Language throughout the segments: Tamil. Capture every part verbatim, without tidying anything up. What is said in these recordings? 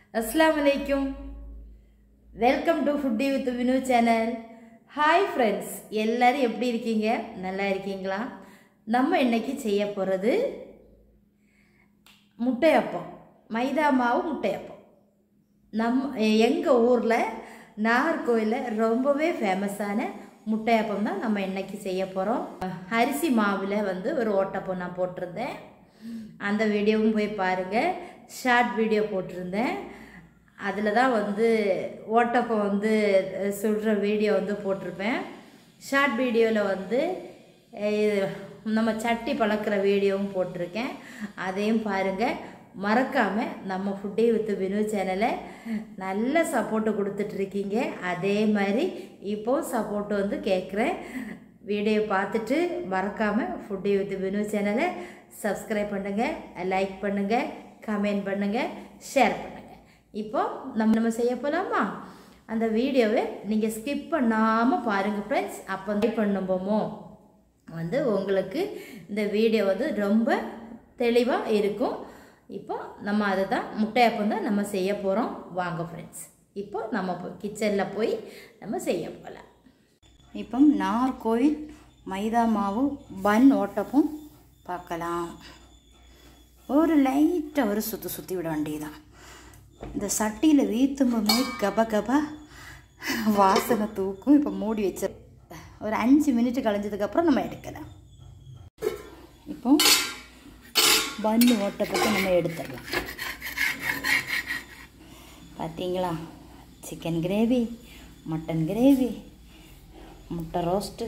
Assalamualaikum. Welcome to Foodie with Vinu channel. Hi friends, எல்லாரும் எப்படி இருக்கீங்க? நல்லா இருக்கீங்களா? நம்ம இன்னைக்கு செய்ய போறது முட்டையப்பம். மைதா மாவு முட்டையப்பம். நம்ம எங்க ஊர்ல நாகர்கோயில்ல ரொம்பவே ஃபேமஸான முட்டையப்பம் தான் நம்ம இன்னைக்கு செய்ய போறோம். அரிசி மாவுல வந்து ஒரு ஓட்டப்பம் நான் போட்டுருந்தேன். அந்த வீடியோவும் போய் பாருங்க. ஷார்ட் வீடியோ போட்டிருந்தேன். அதில் தான் வந்து ஓட்டப்பம் வந்து சொல்கிற வீடியோ வந்து போட்டிருப்பேன். ஷார்ட் வீடியோவில் வந்து நம்ம சட்டி பழக்கிற வீடியோவும் போட்டிருக்கேன். அதையும் பாருங்கள். மறக்காமல் நம்ம ஃபுட்டி வித் வினு சேனலை நல்ல சப்போர்ட்டு கொடுத்துட்ருக்கீங்க. அதே மாதிரி இப்போவும் சப்போர்ட்டு வந்து கேட்குறேன். வீடியோ பார்த்துட்டு மறக்காமல் ஃபுட்டி வித் வினு சேனலை சப்ஸ்கிரைப் பண்ணுங்கள், லைக் பண்ணுங்கள், கமெண்ட் பண்ணுங்கள், ஷேர் பண்ணுங்கள். இப்போ நம்ம நம்ம செய்ய போகலாமா? அந்த வீடியோவை நீங்கள் ஸ்கிப் பண்ணாமல் பாருங்கள் ஃப்ரெண்ட்ஸ். அப்போ ட்ரை பண்ணும்போமோ வந்து உங்களுக்கு இந்த வீடியோ வந்து ரொம்ப தெளிவாக இருக்கும். இப்போ நம்ம அதை தான் முட்டையப்பம் தான் நம்ம செய்ய போகிறோம். வாங்க ஃப்ரெண்ட்ஸ், இப்போ நம்ம கிச்சனில் போய் நம்ம செய்ய போகலாம். இப்போ நாகர்கோயில் மைதா மாவு பன் ஓட்டப்பம் பார்க்கலாம். ஒரு லைட்டாக ஒரு சுற்றி சுற்றி விட வேண்டியதுதான். இந்த சட்டியில் வீத்தும்போது கப கபா வாசனை தூக்கும். இப்போ மூடி வச்ச ஒரு அஞ்சு மினிட் கழிஞ்சதுக்கப்புறம் நம்ம எடுக்கலாம். இப்போ பன்னு ஓட்டப்பட்டு நம்ம எடுத்துடலாம். பார்த்தீங்களா, சிக்கன் கிரேவி, மட்டன் கிரேவி, முட்டை ரோஸ்ட்டு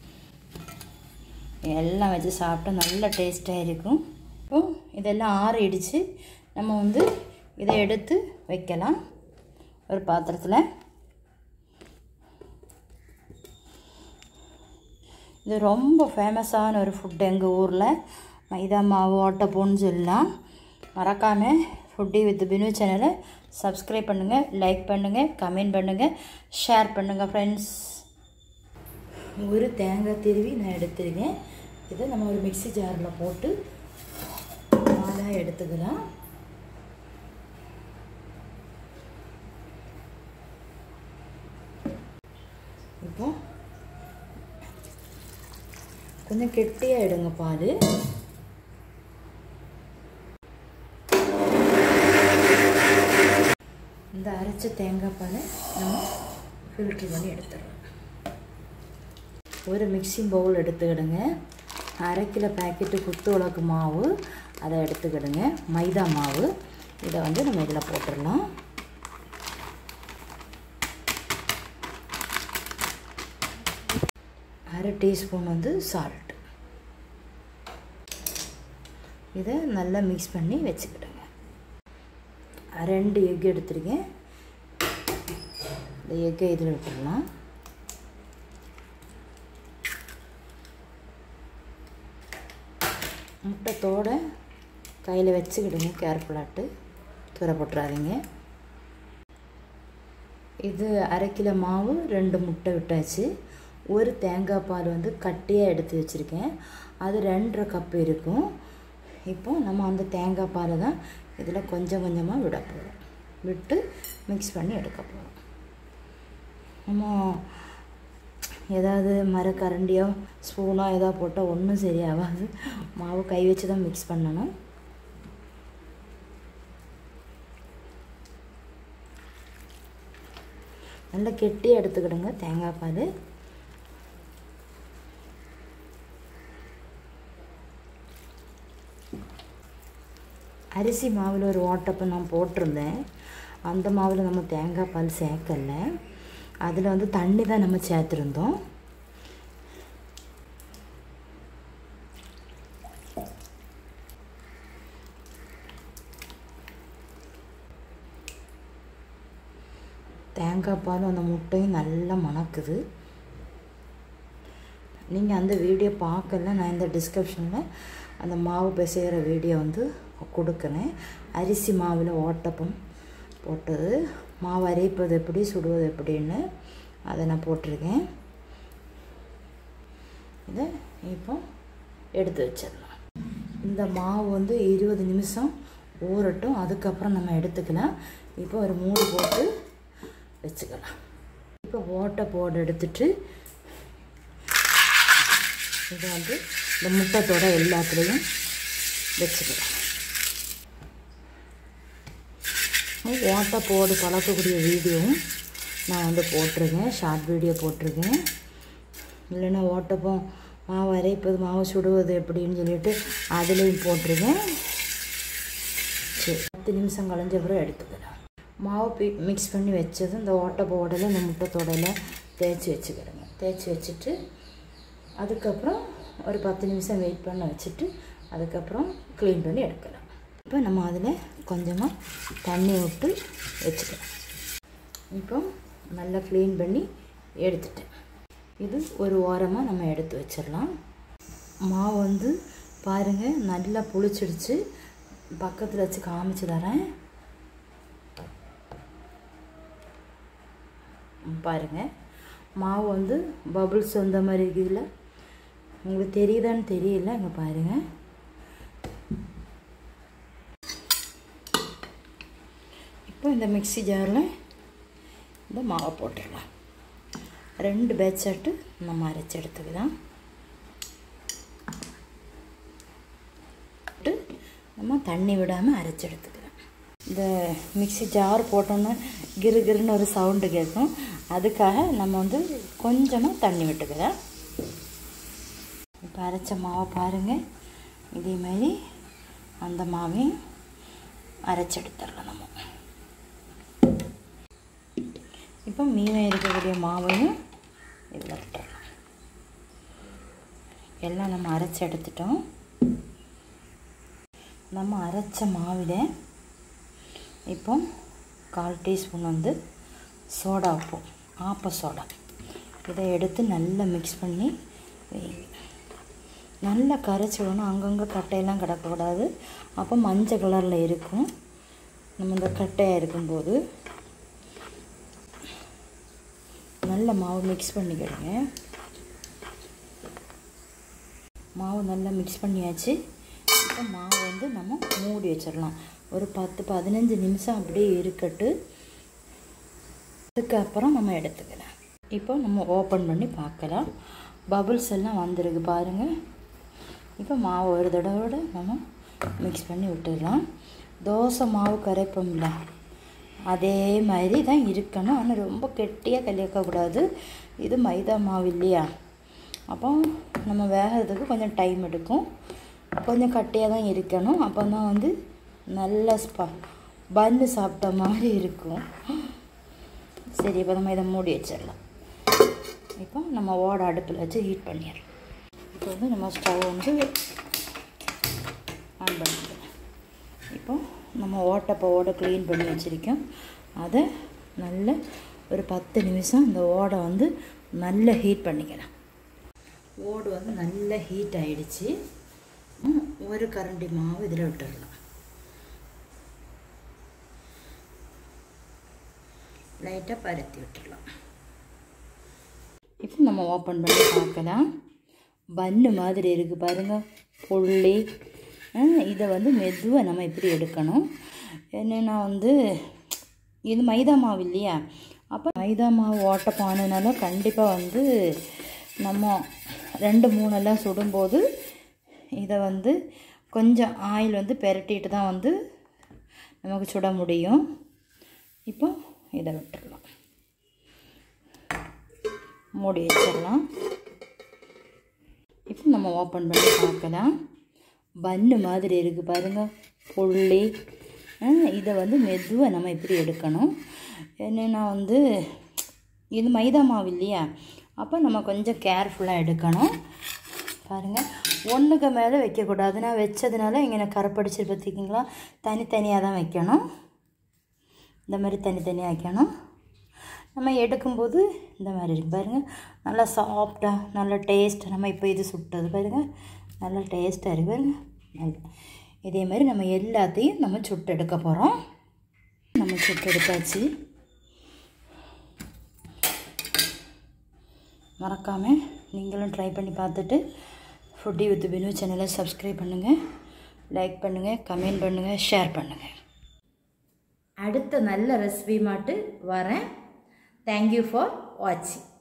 எல்லாம் வச்சு சாப்பிட்டா நல்ல டேஸ்ட்டாக இருக்கும். இப்போ இதெல்லாம் ஆறிடுச்சு. நம்ம வந்து இதை எடுத்து வைக்கலாம் ஒரு பாத்திரத்தில். இது ரொம்ப ஃபேமஸான ஒரு ஃபுட்டு எங்கள் ஊரில். மைதா மாவு ஓட்டப்பம்னு சொல்லலாம். மறக்காமல் ஃபுட்டி வித் வினு சேனலை சப்ஸ்கிரைப் பண்ணுங்கள், லைக் பண்ணுங்கள், கமெண்ட் பண்ணுங்கள், ஷேர் பண்ணுங்கள் ஃப்ரெண்ட்ஸ். ஒரு தேங்காய் திருவி நான் எடுத்துருக்கேன். இதை நம்ம ஒரு மிக்ஸி ஜாரில் போட்டு நாளாக எடுத்துக்கலாம். இப்போ கொஞ்சம் கெட்டியாக எடுங்க பால். இந்த அரைச்ச தேங்காய் பாலை நம்ம ஃபில்ட்ரு பண்ணி எடுத்துடலாம். ஒரு மிக்சிங் பவுல் எடுத்துக்கிடுங்க. அரை கிலோ பேக்கெட்டு குத்து உலக்கு மாவு அதை எடுத்துக்கிடுங்க. மைதா மாவு இதை வந்து நம்ம இதில் போட்டுடலாம். அரை டீஸ்பூன் வந்து சால்ட். இதை நல்லா மிக்ஸ் பண்ணி வச்சுக்கிடுங்க. ரெண்டு எக் எடுத்துருக்கேன். இந்த எக்கை இதில் விட்டுடலாம். முட்டைத்தோட கையில் வச்சுக்கிடுங்க. கேர்ஃபுல்லாட்டு துறை போட்டுறாதீங்க. இது அரை கிலோ மாவு, ரெண்டு முட்டை விட்டாச்சு. ஒரு தேங்காய் பால் வந்து கட்டியாக எடுத்து வச்சுருக்கேன். அது ரெண்டரை கப்பு இருக்கும். இப்போ நம்ம அந்த தேங்காய் பாலை தான் இதில் கொஞ்சம் கொஞ்சமாக விட போகிறோம். விட்டு மிக்ஸ் பண்ணி எடுக்க போகிறோம். நம்ம ஏதாவது மரக்கரண்டியோ ஸ்பூனோ ஏதாவது போட்டால் ஒன்றும் சரியாகாது. மாவு கை வச்சு தான் மிக்ஸ் பண்ணணும். நல்லா கெட்டியாக எடுத்துக்கிடுங்க தேங்காய் பால். அரிசி மாவில் ஒரு ஓட்டப்பம் நான் போட்டிருந்தேன். அந்த மாவில் நம்ம தேங்காய் பால் சேர்க்கலை. அதில் வந்து தண்ணி தான் நம்ம சேர்த்துருந்தோம். தேங்காய் பாலும் அந்த முட்டையும் நல்லா மணக்குது. நீங்கள் அந்த வீடியோ பார்க்கல, நான் இந்த டிஸ்கிரிப்ஷனில் அந்த மாவு பிசைகிற வீடியோ வந்து கொடுக்குறேன். அரிசி மாவில் ஓட்டப்பம் போட்டது, மாவு அரைப்பது எப்படி, சுடுவது எப்படின்னு அதை நான் போட்டிருக்கேன். இதை இப்போ எடுத்து வச்சிடலாம். இந்த மாவு வந்து இருபது நிமிஷம் ஊறட்டும். அதுக்கப்புறம் நம்ம எடுத்துக்கலாம். இப்போ ஒரு மூடி போட்டு வச்சுக்கலாம். இப்போ ஓட்டை போட எடுத்துட்டு இதை வந்து இந்த முட்டைத்தோட எல்லாத்துலேயும் வச்சுக்கலாம். ஓட்டை போடு பழக்கக்கூடிய வீடியோவும் நான் வந்து போட்டிருக்கேன், ஷார்ட் வீடியோ போட்டிருக்கேன். இல்லைன்னா ஓட்டப்போ மாவு அரைப்பது மாவு சுடுவது எப்படின்னு சொல்லிட்டு அதுலேயும் போட்டிருக்கேன். சரி, பத்து நிமிஷம் கழிஞ்ச பிறகு எடுத்துக்கலாம். மாவு பி மிக்ஸ் பண்ணி வச்சது இந்த ஓட்டை போடலை இந்த முட்டை தொடலை தேய்ச்சி வச்சுக்கிடுங்க. தேய்ச்சி வச்சுட்டு அதுக்கப்புறம் ஒரு பத்து நிமிஷம் வெயிட் பண்ண வச்சுட்டு அதுக்கப்புறம் க்ளீன் பண்ணி எடுக்கலாம். இப்போ நம்ம அதில் கொஞ்சமாக தண்ணி விட்டு வச்சுக்கலாம். இப்போ நல்லா க்ளீன் பண்ணி எடுத்துட்டேன். இது ஒரு ஓரமாக நம்ம எடுத்து வச்சிடலாம். மாவு வந்து பாருங்கள் நல்லா புளிச்சிடுச்சு. பக்கத்தில் வச்சு காமிச்சு தரேன் பாருங்கள். மாவு வந்து பபுள்ஸ் வந்த மாதிரி இருக்குதுல்ல, உங்களுக்கு தெரியுதான்னு தெரியல. இங்கே பாருங்கள். இப்போ இந்த மிக்ஸி ஜாரில் இந்த மாவை போட்டுடலாம். ரெண்டு பேட்சாட்டு நம்ம அரைச்சி எடுத்துக்கலாம். நம்ம தண்ணி விடாமல் அரைச்சி எடுத்துக்கலாம். இந்த மிக்ஸி ஜார் போட்டோன்னா கிரு கிருன்னு ஒரு சவுண்டு கேட்கும். அதுக்காக நம்ம வந்து கொஞ்சமாக தண்ணி விட்டுக்கலாம். இப்போ அரைச்ச மாவை பாருங்கள். இதேமாரி அந்த மாவையும் அரைச்சி எடுத்துடலாம் நம்ம. இப்போ மீதம் இருக்கக்கூடிய மாவையும் இதில் விட்டுடலாம். எல்லாம் நம்ம அரைச்சி எடுத்துட்டோம். நம்ம அரைச்ச மாவில் இப்போ கால் டீஸ்பூன் வந்து சோடா உப்பு, ஆப்ப சோடா, இதை எடுத்து நல்லா மிக்ஸ் பண்ணி நல்லா கரைச்சி விடணும். அங்கங்கே கட்டையெல்லாம் கிடக்கக்கூடாது. அப்போ மஞ்சள் கலரில் இருக்கும். நம்ம இந்த கட்டையாக இருக்கும்போது நல்ல மாவு மிக்ஸ் பண்ணிக்கிடுங்க. மாவு நல்லா மிக்ஸ் பண்ணியாச்சு. இப்போ மாவு வந்து நம்ம மூடி வச்சிடலாம். ஒரு பத்து பதினஞ்சு நிமிஷம் அப்படியே இருக்கட்டு. அதுக்கப்புறம் நம்ம எடுத்துக்கலாம். இப்போ நம்ம ஓப்பன் பண்ணி பார்க்கலாம். பபுள்ஸ் எல்லாம் வந்திருக்கு பாருங்கள். இப்போ மாவு ஒரு தடவை நம்ம மிக்ஸ் பண்ணி விட்டுடலாம். தோசை மாவு கரைப்போம்ல அதே மாதிரி தான் இருக்கணும். ஆனால் ரொம்ப கெட்டியாக கலக்கக்கூடாது. இது மைதா மாவு இல்லையா, அப்போ நம்ம வேகிறதுக்கு கொஞ்சம் டைம் எடுக்கும். கொஞ்சம் கட்டியாக தான் இருக்கணும். அப்போ தான் வந்து நல்ல ஸ்பா பன்னு சாப்பிட்ட மாதிரி இருக்கும். சரி, இப்போ நம்ம இதை மூடி வச்சிடலாம். இப்போ நம்ம ஓட அடுப்பில் வச்சு ஹீட் பண்ணிடலாம். இப்போ வந்து நம்ம ஸ்டவ் வந்து ஆன் பண்ணிக்கலாம். இப்போ நம்ம ஓட்டப்போ ஓடை க்ளீன் பண்ணி வச்சுருக்கோம். அதை நல்ல ஒரு பத்து நிமிஷம் இந்த ஓடை வந்து நல்லா ஹீட் பண்ணிக்கலாம். ஓடு வந்து நல்லா ஹீட் ஆகிடுச்சு. ஒரு கரண்டி மாவு இதில் விட்டுடலாம். லைட்டாக பருத்தி விட்டுடலாம். இப்போ நம்ம ஓப்பன் பண்ணி பார்க்கலாம். பன்னு மாதிரி இருக்குது பாருங்கள், புள்ளி. இதை வந்து மெதுவாக நம்ம இப்படி எடுக்கணும். என்னென்னா வந்து இது மைதா மாவு இல்லையா, அப்போ மைதா மாவு ஓட்டப்பானதுனால கண்டிப்பாக வந்து நம்ம ரெண்டு மூணெல்லாம் சுடும்போது இதை வந்து கொஞ்சம் ஆயில் வந்து பெரட்டிட்டு தான் வந்து நமக்கு சுட முடியும். இப்போ இதை விட்டுடலாம், மூடி வச்சிடலாம். இப்போ நம்ம ஓப்பன் பண்ணி பார்க்கலாம். பன்னு மாதிரி இருக்குது பாருங்கள், புள்ளி. இதை வந்து மெதுவாக நம்ம இப்படி எடுக்கணும். என்னென்னா வந்து இது மைதா மாவு இல்லையா, அப்போ நம்ம கொஞ்சம் கேர்ஃபுல்லாக எடுக்கணும். பாருங்கள், ஒன்றுக்கு மேலே வைக்கக்கூடாது. நான் வச்சதுனால இங்கே கரைப்படிச்சு பார்த்திங்களா, தனித்தனியாக தான் வைக்கணும். இந்த மாதிரி தனித்தனியாக வைக்கணும். நம்ம எடுக்கும்போது இந்த மாதிரி இருக்கு பாருங்கள், நல்லா சாஃப்டாக நல்ல டேஸ்ட். நம்ம இப்போ இது சுட்டது பாருங்கள், நல்லா டேஸ்ட்டாக இருக்குது பாருங்கள். நல்லா இதே மாதிரி நம்ம எல்லாத்தையும் நம்ம சுட்டு எடுக்க போகிறோம். நம்ம சுட்டு எடுத்தாச்சு. மறக்காமல் நீங்களும் ட்ரை பண்ணி பார்த்துட்டு ஃபுட்டி வித் பினு சேனலை சப்ஸ்கிரைப் பண்ணுங்கள், லைக் பண்ணுங்கள், கமெண்ட் பண்ணுங்கள், ஷேர் பண்ணுங்கள். அடுத்த நல்ல ரெசிபி மாட்டு வரேன். தேங்க்யூ ஃபார் வாட்சிங்.